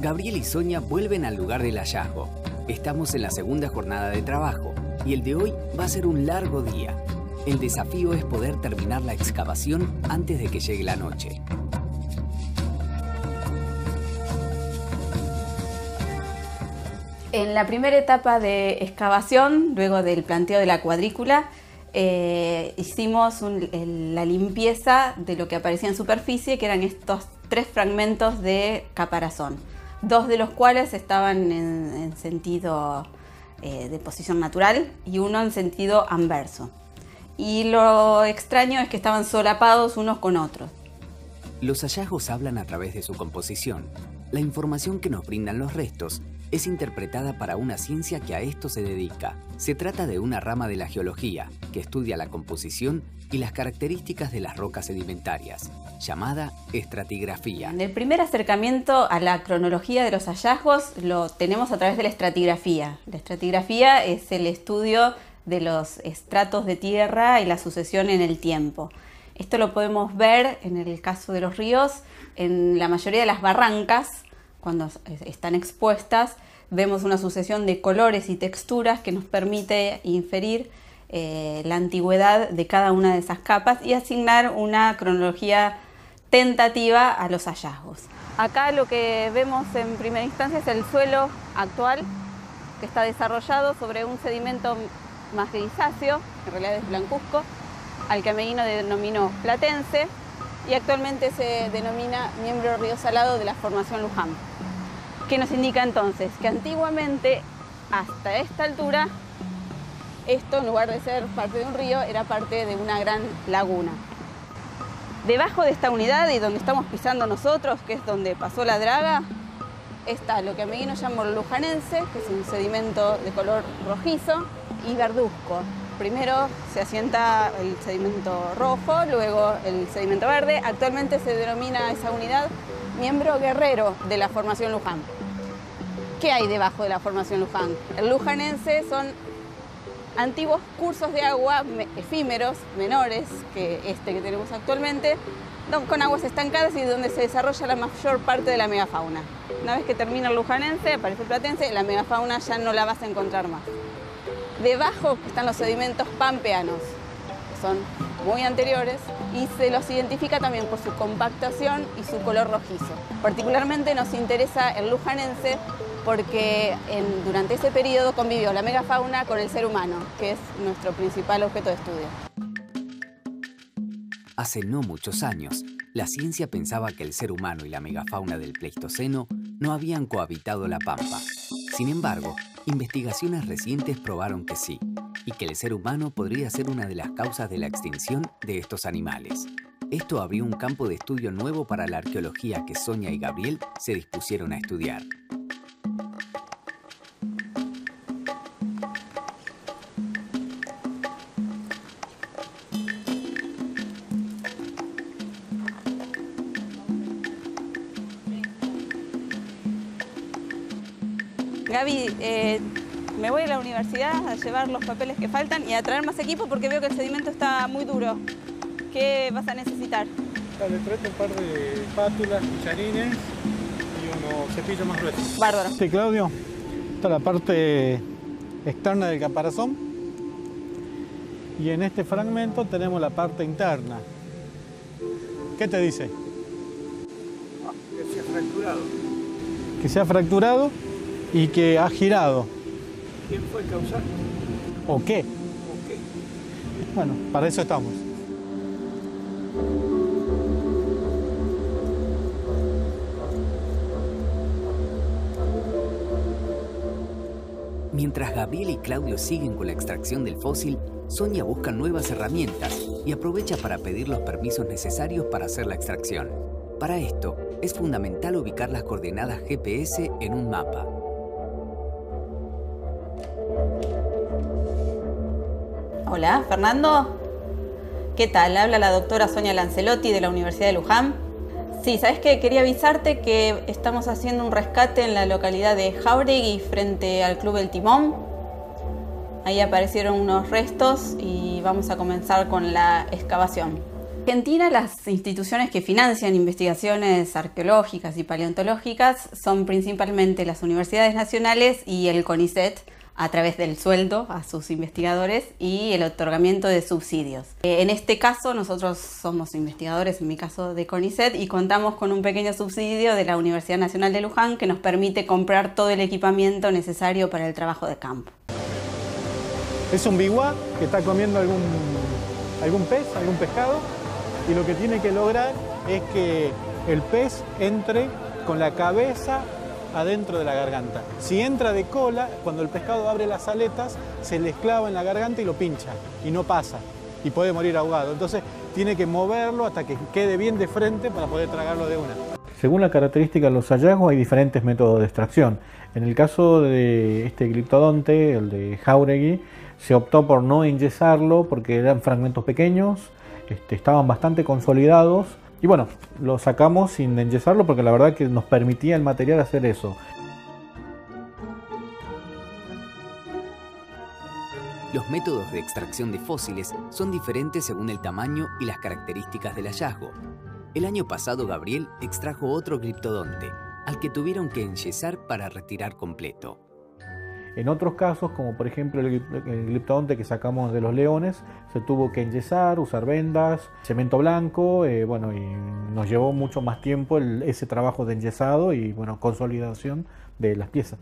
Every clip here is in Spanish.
Gabriel y Sonia vuelven al lugar del hallazgo. Estamos en la segunda jornada de trabajo y el de hoy va a ser un largo día. El desafío es poder terminar la excavación antes de que llegue la noche. En la primera etapa de excavación, luego del planteo de la cuadrícula, hicimos la limpieza de lo que aparecía en superficie, que eran estos 3 fragmentos de caparazón, 2 de los cuales estaban en sentido de posición natural y uno en sentido anverso. Y lo extraño es que estaban solapados unos con otros. Los hallazgos hablan a través de su composición. La información que nos brindan los restos es interpretada para una ciencia que a esto se dedica. Se trata de una rama de la geología que estudia la composición y las características de las rocas sedimentarias, llamada estratigrafía. El primer acercamiento a la cronología de los hallazgos lo tenemos a través de la estratigrafía. La estratigrafía es el estudio de los estratos de tierra y la sucesión en el tiempo. Esto lo podemos ver en el caso de los ríos, en la mayoría de las barrancas. Cuando están expuestas, vemos una sucesión de colores y texturas que nos permite inferir la antigüedad de cada una de esas capas y asignar una cronología tentativa a los hallazgos. Acá lo que vemos en primera instancia es el suelo actual, que está desarrollado sobre un sedimento más grisáceo, en realidad es blancuzco, al que Ameguino denominó platense, y actualmente se denomina miembro río salado de la formación Luján. ¿Qué nos indica entonces? Que antiguamente, hasta esta altura, esto en lugar de ser parte de un río, era parte de una gran laguna. Debajo de esta unidad y donde estamos pisando nosotros, que es donde pasó la draga, está lo que Ameguino llamó lujanense, que es un sedimento de color rojizo, y verduzco. Primero se asienta el sedimento rojo, luego el sedimento verde. Actualmente se denomina esa unidad miembro guerrero de la formación Luján. ¿Qué hay debajo de la formación Luján? El lujanense son antiguos cursos de agua efímeros, menores que este que tenemos actualmente, con aguas estancadas y donde se desarrolla la mayor parte de la megafauna. Una vez que termina el lujanense, aparece el platense, la megafauna ya no la vas a encontrar más. Debajo están los sedimentos pampeanos, que son muy anteriores y se los identifica también por su compactación y su color rojizo. Particularmente nos interesa el lujanense porque durante ese periodo convivió la megafauna con el ser humano, que es nuestro principal objeto de estudio. Hace no muchos años, la ciencia pensaba que el ser humano y la megafauna del Pleistoceno no habían cohabitado la pampa. Sin embargo, investigaciones recientes probaron que sí, y que el ser humano podría ser una de las causas de la extinción de estos animales. Esto abrió un campo de estudio nuevo para la arqueología que Sonia y Gabriel se dispusieron a estudiar. Gaby, me voy a la universidad a llevar los papeles que faltan y a traer más equipo porque veo que el sedimento está muy duro. ¿Qué vas a necesitar? Dale, traete un par de espátulas, cucharines y unos cepillos más gruesos. Bárbaro. Sí, Claudio, esta es la parte externa del caparazón y en este fragmento tenemos la parte interna. ¿Qué te dice? Que se ha fracturado. Que se ha fracturado y que ha girado. ¿Quién fue el causante? ¿O qué? ¿O qué? Bueno, para eso estamos. Mientras Gabriel y Claudio siguen con la extracción del fósil, Sonia busca nuevas herramientas y aprovecha para pedir los permisos necesarios para hacer la extracción. Para esto, es fundamental ubicar las coordenadas GPS en un mapa. Hola, Fernando. ¿Qué tal? Habla la doctora Sonia Lancelotti de la Universidad de Luján. Sí, ¿sabes qué? Quería avisarte que estamos haciendo un rescate en la localidad de Jáuregui frente al Club El Timón. Ahí aparecieron unos restos y vamos a comenzar con la excavación. En Argentina, las instituciones que financian investigaciones arqueológicas y paleontológicas son principalmente las universidades nacionales y el CONICET, a través del sueldo a sus investigadores y el otorgamiento de subsidios. En este caso, nosotros somos investigadores, en mi caso de CONICET, y contamos con un pequeño subsidio de la Universidad Nacional de Luján que nos permite comprar todo el equipamiento necesario para el trabajo de campo. Es un biwa que está comiendo algún pez, algún pescado, y lo que tiene que lograr es que el pez entre con la cabeza adentro de la garganta. Si entra de cola, cuando el pescado abre las aletas, se le clava en la garganta y lo pincha, y no pasa, y puede morir ahogado. Entonces tiene que moverlo hasta que quede bien de frente para poder tragarlo de una. Según la característica de los hallazgos, hay diferentes métodos de extracción. En el caso de este gliptodonte, el de Jáuregui, se optó por no enyesarlo porque eran fragmentos pequeños, estaban bastante consolidados. Y bueno, lo sacamos sin enyesarlo porque la verdad que nos permitía el material hacer eso. Los métodos de extracción de fósiles son diferentes según el tamaño y las características del hallazgo. El año pasado Gabriel extrajo otro gliptodonte, al que tuvieron que enyesar para retirar completo. En otros casos, como por ejemplo el gliptodonte que sacamos de los leones, se tuvo que enyesar, usar vendas, cemento blanco, bueno, y nos llevó mucho más tiempo ese trabajo de enyesado y bueno, consolidación de las piezas.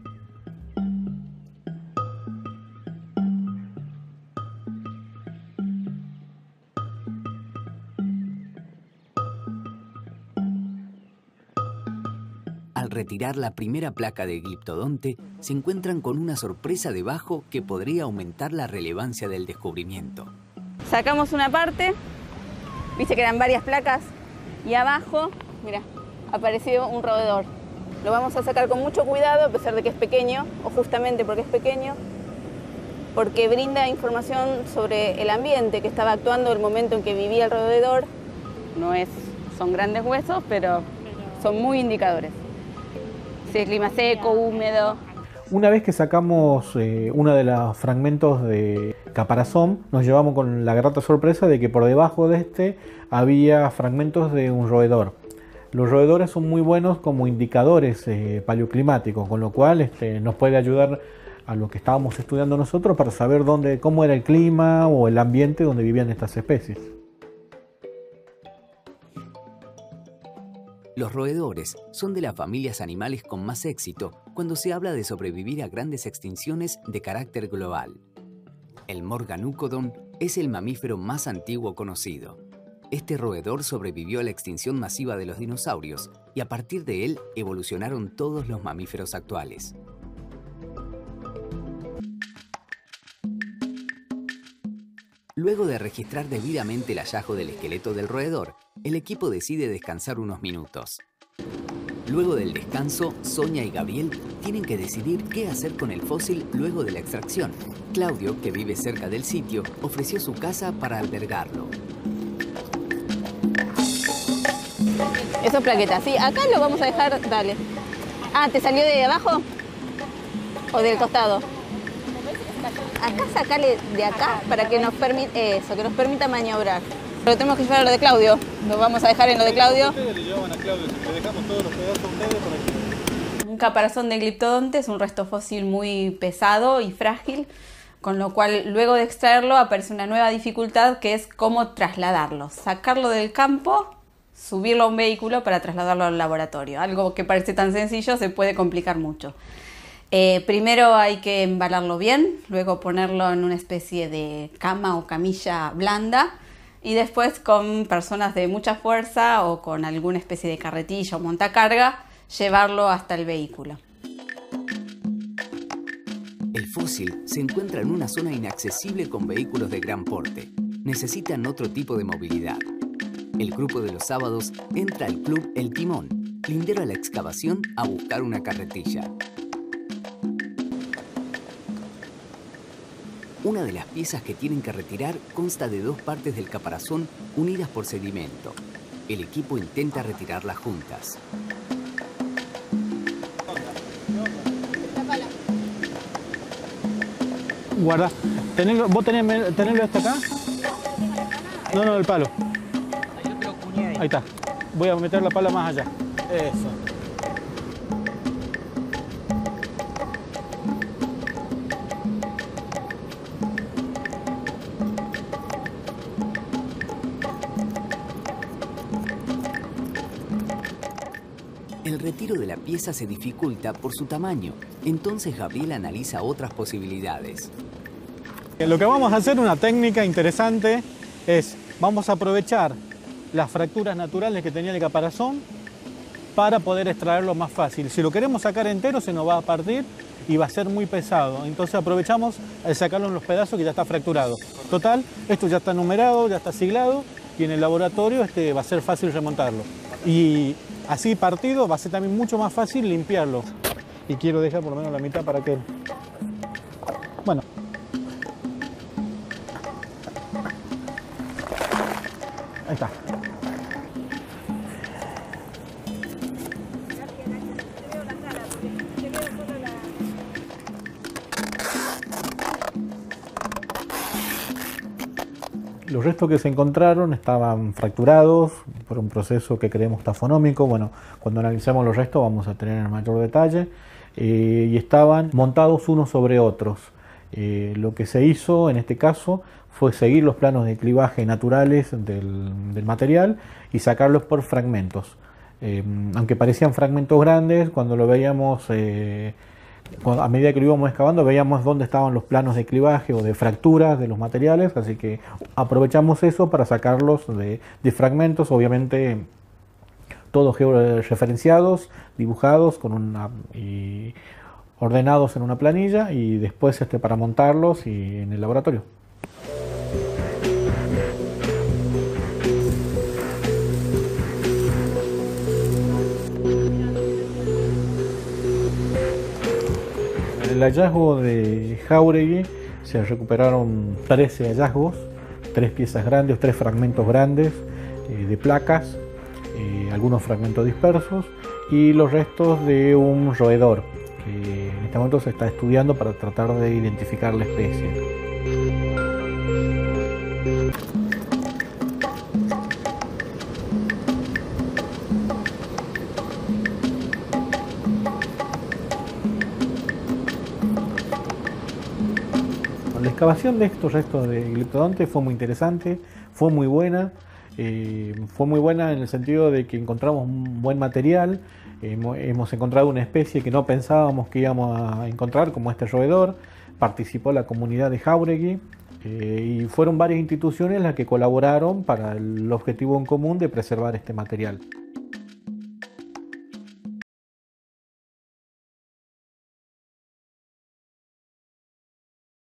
Al retirar la primera placa de gliptodonte, se encuentran con una sorpresa debajo que podría aumentar la relevancia del descubrimiento. Sacamos una parte, viste que eran varias placas, y abajo, mira, apareció un roedor. Lo vamos a sacar con mucho cuidado, a pesar de que es pequeño, o justamente porque es pequeño, porque brinda información sobre el ambiente que estaba actuando el momento en que vivía el roedor. Son grandes huesos, pero son muy indicadores. Sí, clima seco, húmedo. Una vez que sacamos uno de los fragmentos de caparazón, nos llevamos con la grata sorpresa de que por debajo de había fragmentos de un roedor. Los roedores son muy buenos como indicadores paleoclimáticos, con lo cual nos puede ayudar a lo que estábamos estudiando nosotros para saber cómo era el clima o el ambiente donde vivían estas especies. Los roedores son de las familias animales con más éxito cuando se habla de sobrevivir a grandes extinciones de carácter global. El Morganucodon es el mamífero más antiguo conocido. Este roedor sobrevivió a la extinción masiva de los dinosaurios y a partir de él evolucionaron todos los mamíferos actuales. Luego de registrar debidamente el hallazgo del esqueleto del roedor, el equipo decide descansar unos minutos. Luego del descanso, Sonia y Gabriel tienen que decidir qué hacer con el fósil luego de la extracción. Claudio, que vive cerca del sitio, ofreció su casa para albergarlo. Eso es plaqueta, sí. Acá lo vamos a dejar, dale. Ah, ¿te salió de abajo? ¿O del costado? Acá sacale de acá para que nos permita maniobrar. Pero tenemos que llevar a lo de Claudio. Lo vamos a dejar en lo de Claudio. Ustedes le llevan a Claudio, le dejamos todos los pedazos a ustedes para que... Un caparazón de gliptodonte es un resto fósil muy pesado y frágil, con lo cual luego de extraerlo aparece una nueva dificultad que es cómo trasladarlo. Sacarlo del campo, subirlo a un vehículo para trasladarlo al laboratorio. Algo que parece tan sencillo se puede complicar mucho. Primero hay que embalarlo bien, luego ponerlo en una especie de cama o camilla blanda y después con personas de mucha fuerza o con alguna especie de carretilla o montacarga llevarlo hasta el vehículo. El fósil se encuentra en una zona inaccesible con vehículos de gran porte. Necesitan otro tipo de movilidad. El grupo de los sábados entra al club El Timón, lindero a la excavación a buscar una carretilla. Una de las piezas que tienen que retirar consta de dos partes del caparazón unidas por sedimento. El equipo intenta retirarlas juntas. Guarda. ¿Vos tenés hasta acá? No, el palo. Ahí está. Voy a meter la pala más allá. Eso. El retiro de la pieza se dificulta por su tamaño, entonces Gabriel analiza otras posibilidades. Lo que vamos a hacer, una técnica interesante, es vamos a aprovechar las fracturas naturales que tenía el caparazón para poder extraerlo más fácil. Si lo queremos sacar entero se nos va a partir y va a ser muy pesado. Entonces aprovechamos al sacarlo en los pedazos que ya está fracturado. Total, esto ya está numerado, ya está siglado y en el laboratorio va a ser fácil remontarlo. Y así partido va a ser también mucho más fácil limpiarlo. Y quiero dejar por lo menos la mitad para que... Bueno. Ahí está. Los restos que se encontraron estaban fracturados por un proceso que creemos tafonómico. Bueno, cuando analicemos los restos vamos a tener mayor detalle. Y estaban montados unos sobre otros. Lo que se hizo en este caso fue seguir los planos de clivaje naturales del material y sacarlos por fragmentos. Aunque parecían fragmentos grandes, cuando lo veíamos, a medida que lo íbamos excavando, veíamos dónde estaban los planos de clivaje o de fracturas de los materiales, así que aprovechamos eso para sacarlos de fragmentos, obviamente todos georreferenciados, dibujados y ordenados en una planilla y después para montarlos en el laboratorio. En el hallazgo de Jáuregui se recuperaron 13 hallazgos, 3 piezas grandes, 3 fragmentos grandes de placas, algunos fragmentos dispersos y los restos de un roedor que en este momento se está estudiando para tratar de identificar la especie. La excavación de estos restos de gliptodonte fue muy interesante, fue muy buena en el sentido de que encontramos un buen material, hemos encontrado una especie que no pensábamos que íbamos a encontrar, como este roedor. Participó la comunidad de Jáuregui y fueron varias instituciones las que colaboraron para el objetivo en común de preservar este material.